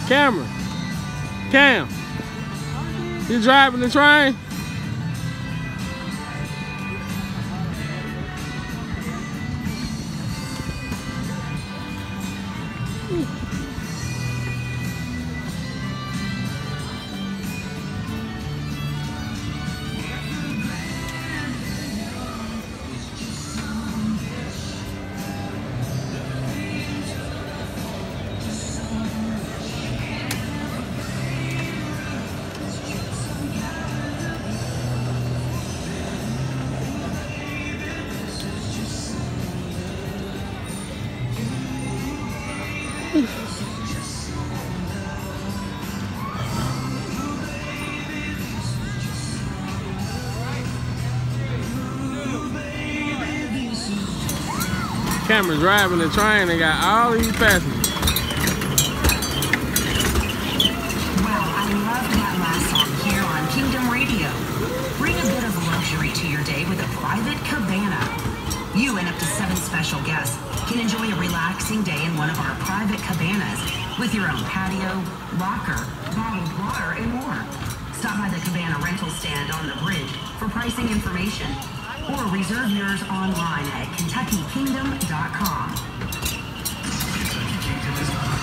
Cameron. Cam. You driving the train? Cameron's driving the train and got all these passengers. Well, I love that last song here on Kingdom Radio. Bring a bit of luxury to your day with a private cabana. You and up to 7 special guests can enjoy a relaxing day in one of our private cabanas with your own patio, locker, bottled water, and more. Stop by the cabana rental stand on the bridge for pricing information, or reserve yours online at KentuckyKingdom.com.